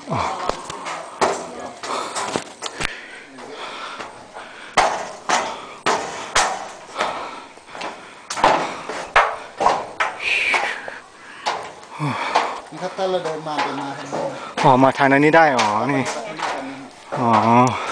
ถ้าเราเดินมาทางนี้อ๋อมาทางนั้นนี่ได้อ๋อนี่อ๋อ